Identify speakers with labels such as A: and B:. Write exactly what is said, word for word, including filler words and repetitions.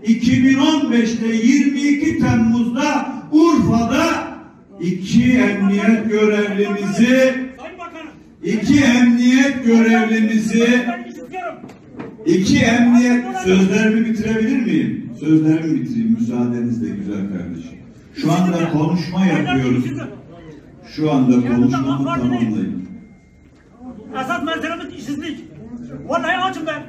A: iki bin on beş'te yirmi iki Temmuz'da Urfa'da iki emniyet görevlimizi iki emniyet görevlimizi iki emniyet sözlerimi bitirebilir miyim? Sözlerimi bitireyim müsaadenizle güzel kardeşim. Şu anda konuşma yapıyoruz. Şu anda konuşmamı tamamlayın.
B: Esas meselemiz işsizlik. Vallahi açım ben.